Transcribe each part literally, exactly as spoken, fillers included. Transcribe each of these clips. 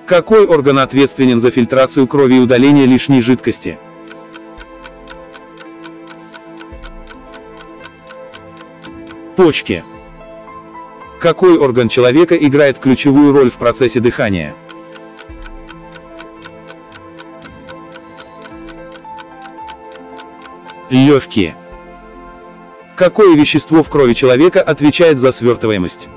Какой орган ответственен за фильтрацию крови и удаление лишней жидкости? Почки. Какой орган человека играет ключевую роль в процессе дыхания? Легкие. Какое вещество в крови человека отвечает за свертываемость?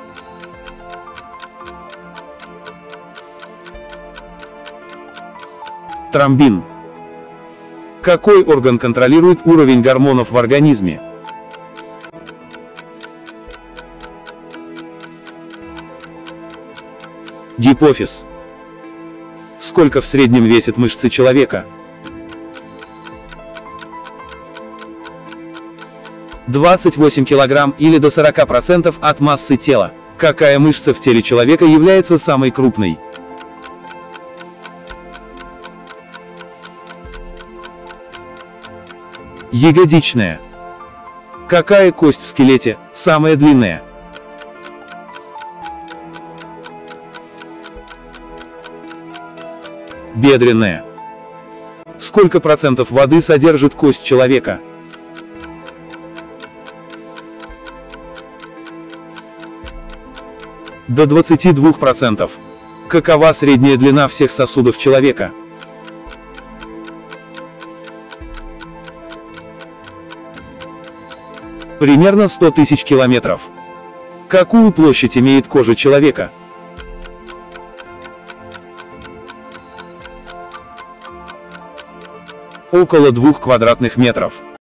Тромбин. Какой орган контролирует уровень гормонов в организме? Гипофиз. Сколько в среднем весят мышцы человека? двадцать восемь килограмм или до сорока процентов от массы тела. Какая мышца в теле человека является самой крупной? Ягодичная. Какая кость в скелете самая длинная? Бедренная. Сколько процентов воды содержит кость человека? До двадцати двух процентов. Какова средняя длина всех сосудов человека? Примерно сто тысяч километров. Какую площадь имеет кожа человека? Около двух квадратных метров.